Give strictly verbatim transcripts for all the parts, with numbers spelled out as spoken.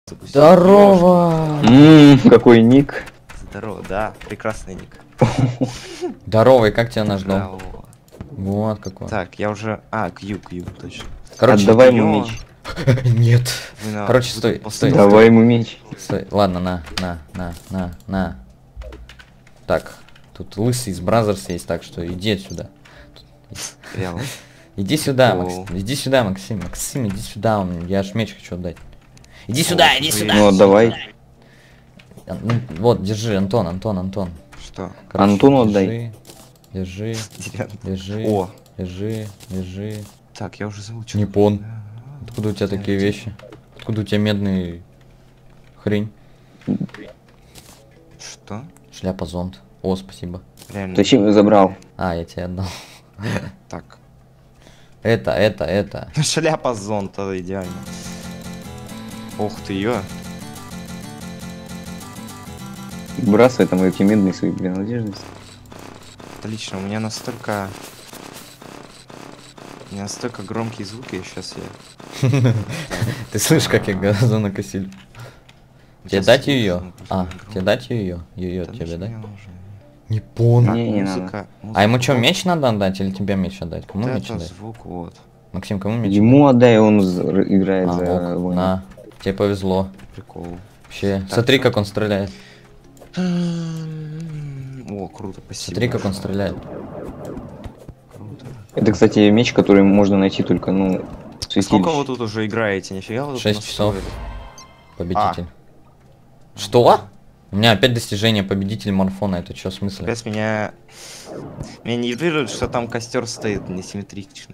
Здорово! Ммм, какой ник. Здорово, да, прекрасный ник. Здоровый, как тебя наш дом? Здорово. Вот какой. Так, я уже... А, Кью, Кью, точно. Короче, отдавай ему Ё. меч. Нет. Вы на- Короче, вы стой, тут стой, посмотрите. Давай ему меч. Стой. Ладно, на, на, на, на, на. Так, тут лысый из Бразерс есть, так что иди отсюда. Реально. Иди сюда, О. Максим. Иди сюда, Максим. Максим, иди сюда, он- я ж меч хочу отдать. Иди сюда, иди сюда. Ну, отдавай. Ну, вот, держи, Антон, Антон, Антон. Что? Короче, Антону держи, отдай. Держи, Деревянный. держи, О. держи, держи. Так, я уже заучил. Не пон. Откуда у тебя такие вещи? Откуда у тебя медный хрень? Что? Шляпа зонт. О, спасибо. Реально. Зачем я забрал? А, я тебе отдал. Так. Это, это, это. Шляпа зонта, идеально. Ух ты, ё. Бросай там эти медные свои принадлежности. Отлично, у меня настолько... У меня настолько громкие звуки, сейчас я... Ты слышишь, как я газон косиль? Тебе Сейчас дать слышу, ее? ну, А, просто тебе дать ее? Ее Да тебе ничего дать? не нужно. Не понял. Так, Не, не музыка, А музыка, ему что, вот. меч надо отдать или тебе меч отдать? Кому Вот меч это отдать? звук, вот. Максим, кому меч Ему отдай, он з- играет отдать? за А, ок, воина. на. Тебе повезло. Прикол. Вообще. Так, Смотри, что? как он стреляет. О, круто, спасибо. Смотри, как он большое. стреляет. Круто. Это, кстати, меч, который можно найти только, ну, в Сколько вы святилище. тут уже играете? Нифига вы тут Шесть часов. настроили? Победитель. Что? У меня опять достижение победитель марафона. Это что, в смысле? Опять меня... Меня нервирует, что там костер стоит несимметрично.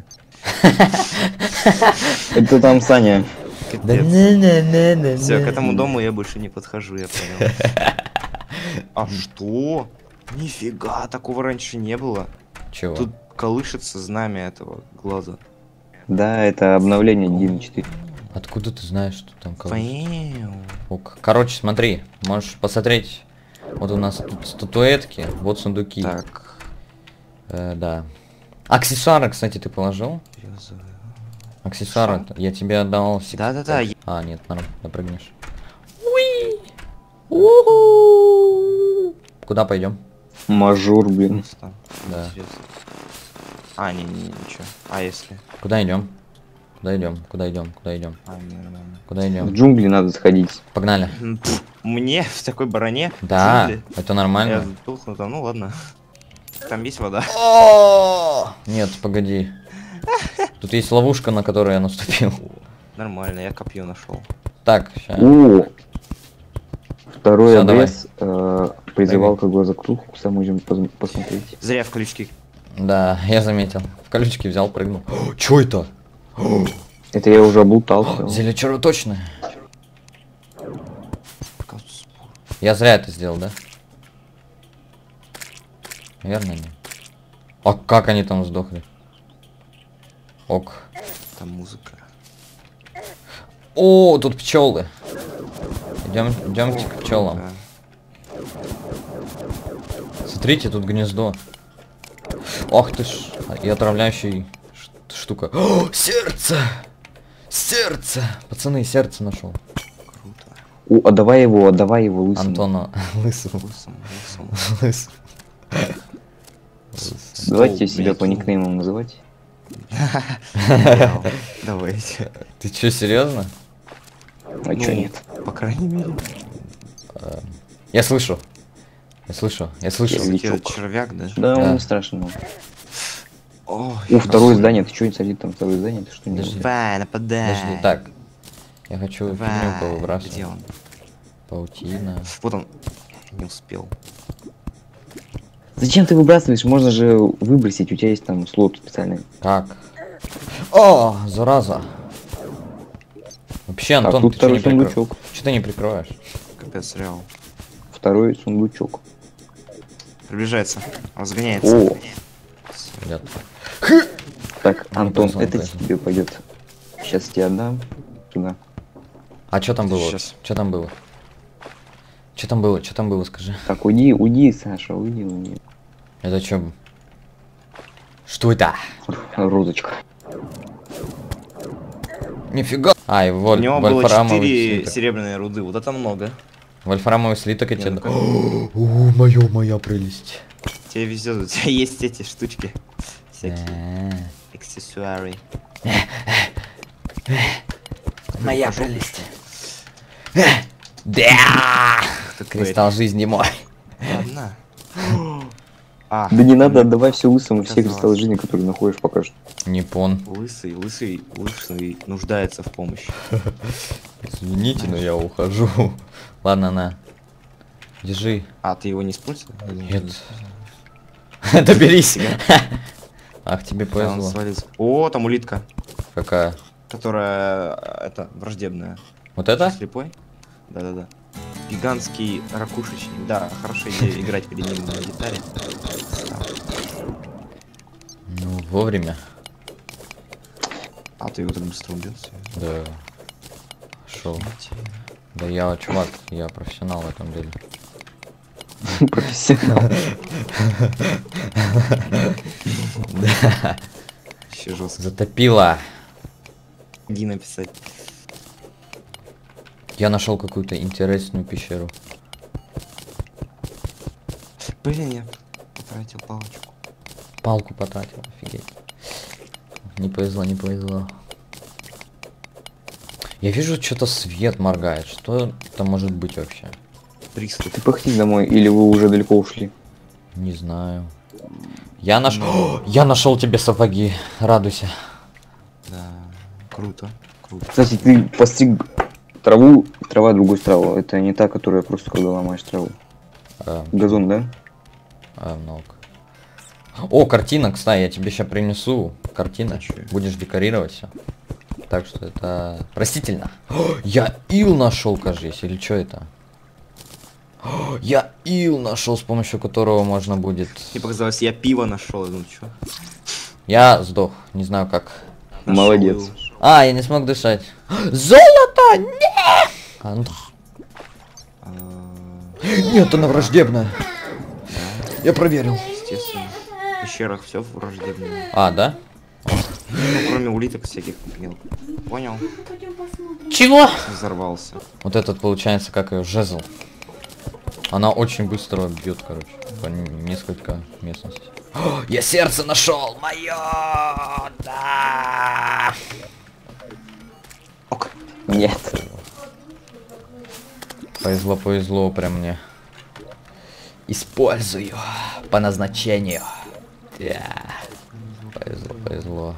Это там Саня. Да не не не не. Все, к этому дому я больше не подхожу, я понял. А что? Нифига, такого раньше не было. Чего? Тут колышется знамя этого глаза. Да, это обновление один четыре. Откуда ты знаешь, что там кого? Понял. Ок. Короче, смотри, можешь посмотреть. Вот у нас тут статуэтки, вот сундуки. Так. Э, да. Аксессуары, кстати, ты положил? Березовый. Аксессуары я тебе отдал. сек- Да-да-да, я- А, нет, нормально, допрыгнешь. Уи! У-ху! Куда пойдем? Мажор, блин. Просто Да. интересно. А, не, не, ничего. А если? Куда идем? Куда идем? Куда идем? Куда идем? А, не, нормально. Куда В идем? джунгли надо сходить. Погнали. М, пф, Мне в такой броне? Да, Джунгли? это Я нормально. тухну там, ну ладно. Там есть вода. Нет, погоди. Тут есть ловушка, на которую я наступил. Нормально, я копье нашел. Так, ща. О! Второй Всё, давай. обрез э, призывал к глазокруху, сам можем пос- посмотреть. Зря в колючки. Да, я заметил. В колючки взял, прыгнул. О, чё это? Это я уже облутал. Зелье червоточное. Я зря это сделал, да? Наверное, нет. А как они там сдохли? Ок. Там музыка. О, тут пчелы. Идем, идемте к пчелам. Да. Смотрите, тут гнездо. Ох ты ж, и отравляющий ш- штука. О, сердце! Сердце! Пацаны, сердце нашел. Круто. О, отдавай его, отдавай его лысому. Антону лысому. Лысому, лысому. Лысому. Давайте Стол, себя блядь, по никнеймам называть. Вау. Давайте. Ты чё, серьезно? А Ну, чё нет? По крайней мере. Я слышу. Я слышу, я слышу. Если- Какой-то Личок. червяк, да? Да, Да. он не страшный. Ой, О, второе здание, ты что, садит там второе здание, ты что не Подожди. Давай, нападай. Подожди, так. Я хочу Давай. фигню повыбрасывать. Где он? Паутина. Вот он. Не успел. Зачем ты выбрасываешь? Можно же выбросить, у тебя есть там слот специальный. Как? О, зараза. Вообще, Так, Антон, тут ты что не, второй прикры... сундучок. Чё ты не прикрываешь? Капец, реал. Второй сундучок. Приближается. Разгоняется. О, Ребят. так, Антон, бросил, это бросил. тебе пойдет. Сейчас тебе отдам. Туда. А что там было? Сейчас. Что там было? Что там было? Что там было, скажи? Так, уйди, уйди, Саша, уйди, уйди. Это что? Что это? Розочка. Нифига. А, и У воль, него было вольфрамовый четыре слиток. серебряные руды, вот это много. Вольфрамовый слиток и Не, тебе... ну-ка. О, моё, моя прелесть. Тебе везет, у тебя есть эти штучки. Всякие Э, аксессуары. Моя прелесть. Да! Такой. Кристалл жизни мой. Ладно. А, Да не надо отдавай все лысому, все Казалось. кристаллы жизни, которые находишь пока что. Непон. лысый, лысый, лысый нуждается в помощи. Извините, но я ухожу. Ладно, на. Держи. А, ты его не использовал? Я думал, Нет. ты не использовал. Доберись. Ах, тебе Да, он повезло. свалился. О, там улитка, Какая? которая э, это враждебная. Вот это? Слепой? Да-да-да. Гигантский ракушечник. Да, хорошая идея играть перед ним на гитаре. Ну, вовремя. А ты его так быстро убился? Да. Шел. Да я, чувак, я профессионал в этом деле. Профессионал. Да. Еще жестко. Затопило. Иди написать. Я нашел какую-то интересную пещеру. Блин, я потратил палочку. Палку потратил, офигеть. Не повезло, не повезло. Я вижу, что-то свет моргает. Что это может быть вообще? Приступ. Ты пахни домой, или вы уже далеко ушли? Не знаю. Я нашел. Я нашел тебе сапоги. Радуйся. Да, круто, круто. Кстати, ты постриг траву, трава другой траву. Это не та, которая просто когда ломаешь траву. А, Газон, да? а, много. О, картина, кстати, я тебе сейчас принесу. Картина. А чё? Будешь декорировать все. Так что это простительно. О, я ил нашел, кажись, или что это? О, я ил нашел, с помощью которого можно будет. Мне показалось, я пиво нашел. Ну чё? Я сдох, не знаю как. Нашёл Молодец. его. А, я не смог дышать. Золото! Нет! А, ну, А, нет, она враждебная. Я проверил. естественно. В пещерах все враждебное. А, да? Ну, кроме улиток всяких мелких. Понял? Чего? Взорвался. Вот этот получается как ее жезл. Она очень быстро бьет, короче, по н- несколько местностей. О, я сердце нашел, мое, да. Ок. Нет. Повезло, повезло прям мне. Использую по назначению. Да. Повезло, повезло.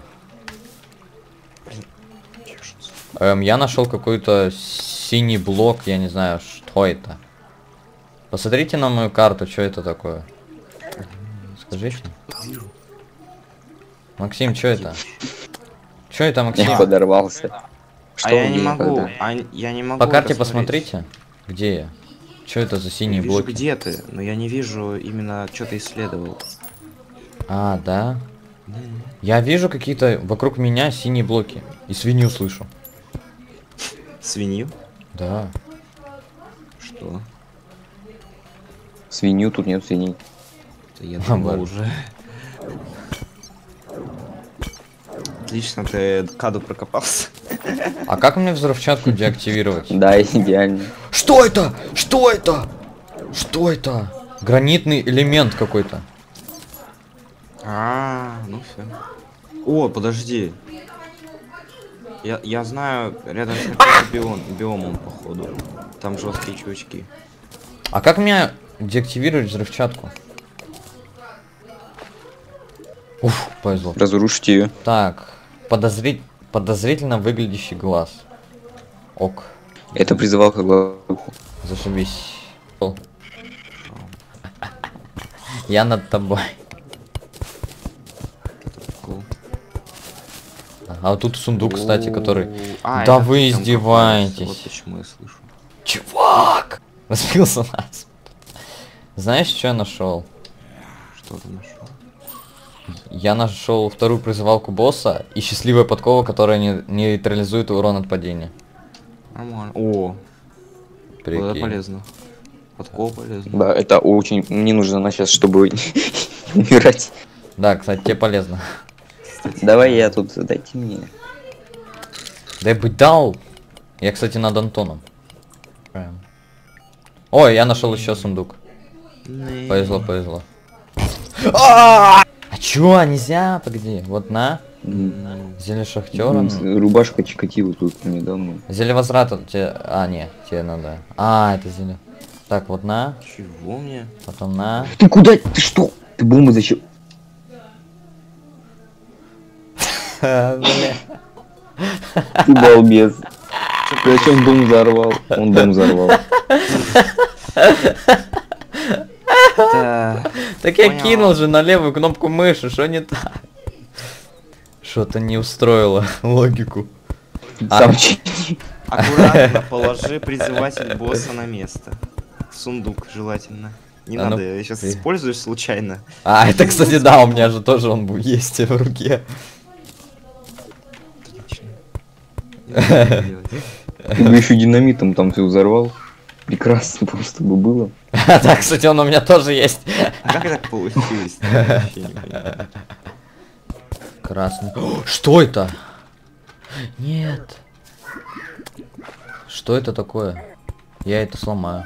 Эм, я нашел какой-то синий блок, я не знаю, что это. Посмотрите на мою карту, что это такое. Скажите. Максим, что это? Что это, Максим? Я подорвался. А я вы не могу. когда? А я не могу. По карте это смотреть. посмотрите. Где я? Что это за Я синие вижу, блоки? где ты, но я не вижу именно, что ты исследовал. А, да? Я вижу какие-то вокруг меня синие блоки. И свинью слышу. Свинью? Да. Что? Свинью, тут нет свиней. Да я А, думал ладно. уже. Отлично, ты каду прокопался. А как мне взрывчатку деактивировать? Да, идеально. Что это? Что это? Что это? Гранитный элемент какой-то. А, ну все. О, подожди. Я, я знаю, рядом с каким-то биом, биомом, походу. Там жесткие чувачки. А как мне деактивировать взрывчатку? Уф, повезло. Разрушите ее. Так, подозрить, подозрительно выглядящий глаз. Ок, Это призывалка главку. зашибись. О. Я над тобой. Cool. А вот тут сундук, кстати, который... А, Да это вы там издеваетесь. копается, Вот почему я слышу. Чувак! Разбился нас. Знаешь, что я нашел? Что ты нашел? Я нашел вторую призывалку босса и счастливая подкова, которая не, нейтрализует урон от падения. Нормально. О, вот это Прикинь. полезно. Подкова полезно. Да, это очень... Мне нужно она сейчас, чтобы не умирать. Да, кстати, тебе полезно. Кстати, Давай да. я тут, дайте мне. Да я бы дал. Я, кстати, над Антоном. Прям. Ой, я нашел еще сундук. Повезло, повезло. А чё, нельзя? Погоди, вот на. Зелье шахтера. Рубашка Чикатило тут недавно. Зелье возврата тебе. А, не, тебе надо. А, это зелье. Так, вот на. Чего мне? Потом на. Ты куда? Ты что? Ты бомбу зачем? Бля. Ты балбес. Зачем дом взорвал? Он дом взорвал. Да. Так я Понял. кинул же на левую кнопку мыши, что не так? Что-то не устроило логику. Сам А. чини. Аккуратно положи призыватель босса на место. В сундук желательно. Не А ну, надо, я сейчас ты- используешь случайно. А, это, кстати, да, у меня же тоже он был есть в руке. Отлично. Не надо так делать. Ты бы еще динамитом там все взорвал. Прекрасно просто бы было. Да, кстати, он у меня тоже есть. А как так получилось? Я вообще не понимаю. Красный. О, что это? Нет. Что это такое? Я это сломаю.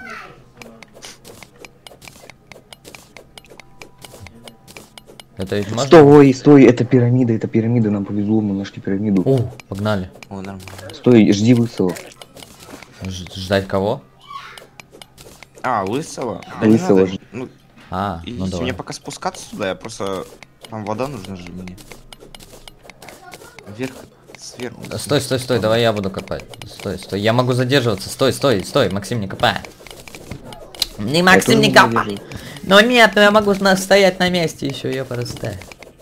Это ведь можно? Стой, стой, это пирамида, это пирамида, нам повезло, мы нашли пирамиду. О, погнали. О, нормально. Стой, жди высылок. Ж- ждать кого? А, лысого? Да не Лысого надо. же. Ну, А, ну идите, давай. мне пока спускаться сюда, я просто... Там вода нужна же мне. Вверх, сверху. Да, Стой, стой, стой, давай я буду копать. Стой, стой, я могу задерживаться. Стой, стой, стой, Максим, не копай. Не Максим, не копай. Но нет, я могу на- стоять на месте еще, я просто.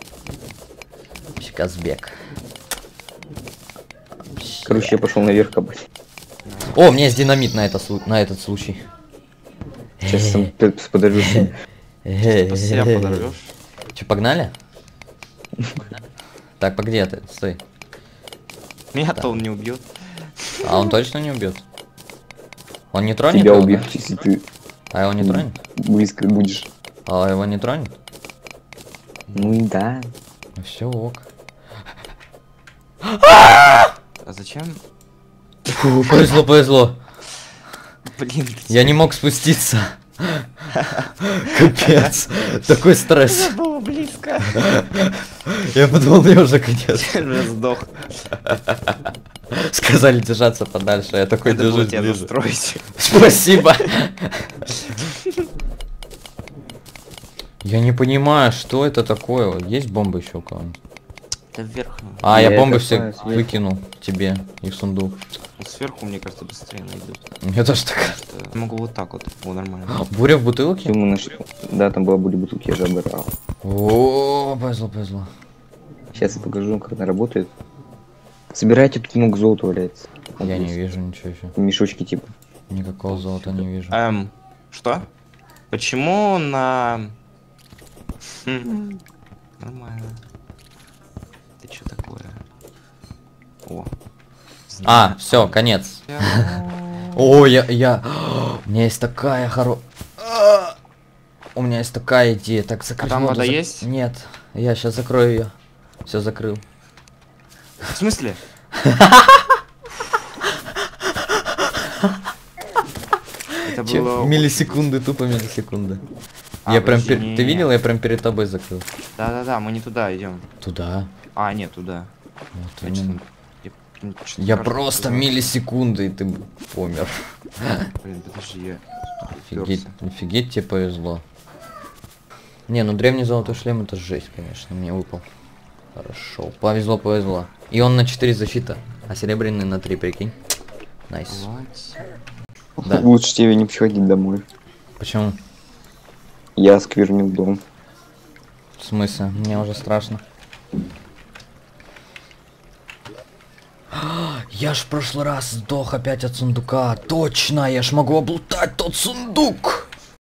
Казбек. Короче, я пошел наверх копать. О, у меня есть динамит на, это, слу- на этот случай. Сейчас сам п- подожди. По себя подорвешь. Че, погнали? Так, погоди ты, стой. Меня-то он не убьет. А он точно не убьет? Он не тронет Тебя его, убьют, да? если ты А его не тронет? близко будешь. А его не тронет? Ну и да. Ну все, ок. А зачем? Фу, повезло, повезло. Блин, Я не мог спуститься. Капец. Такой стресс. было близко. Я подумал, я уже конец. Я уже сдох. Сказали держаться подальше, я такой Надо было держусь тебя ближе. настроить. Спасибо. Я не понимаю, что это такое. Есть бомбы еще у кого-нибудь? Да вверх. А, я Я бомбы это все знаю, сверху. выкинул тебе и в сундук. Вот сверху, мне кажется, быстрее найдут. Мне тоже так. Что я могу вот так вот. О, нормально. Буря в Всё, бутылке? мы нашли. Да, там была были бутылки, я же обирал. О, повезло, повезло. Сейчас я покажу вам, как она работает. Собирайте, тут много золота валяется. Вот Я не здесь. вижу ничего еще. Мешочки типа. Никакого золота не вижу. Эм, что? Почему на... Хм, нормально. Ты что такое? О. А, все, конец. О, я, я... У меня есть такая хоро... А! У меня есть такая идея. Так, закрыть А там воду, вода зак- есть? Нет, я сейчас закрою ее. Все закрыл. В смысле? Это Че, было... миллисекунды, тупо миллисекунды. А, я прям подожди, пер- не- Ты видел, я прям перед тобой закрыл. Да-да-да, мы не туда идем. Туда. А, нет, туда. Вот Я именно. чё-то- я- ну, чё-то Я кажется, просто туда. миллисекунды, и ты б- помер. Блин, подожди, я... Офигеть, Впёрся. офигеть тебе повезло. Не, ну древний золотой шлем это жесть, конечно, мне выпал. Хорошо, повезло, повезло. И он на четыре защита, а серебряный на три, прикинь. Найс. Вот. Да. Лучше тебе не приходить домой. Почему? Я осквернил дом. В смысле? Мне уже страшно. Я ж в прошлый раз сдох опять от сундука. Точно, я ж могу облутать тот сундук.